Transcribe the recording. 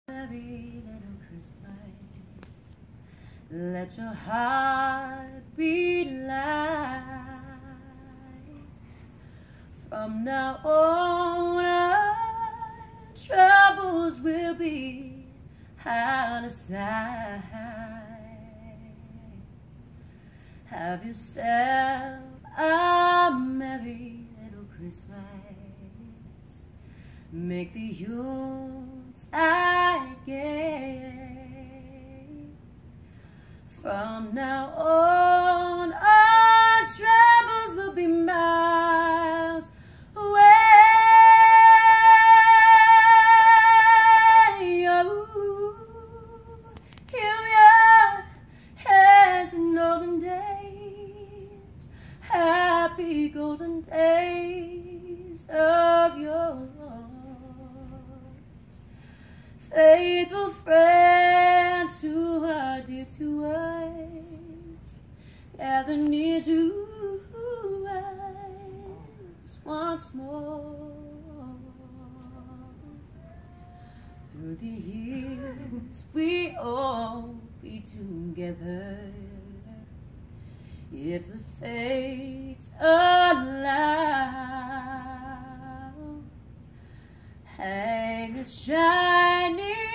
Merry little Christmas, let your heart beat light. From now on, our troubles will be out of sight. Have yourself a merry little Christmas. Make the Yuletide gay. From now on, our troubles will be miles away. Oh, here we are, as in olden days, happy golden days of yore. Faithful friend to our dear to us, gather near to us once more. Through the years we all be together, if the fates allow. Hang a shining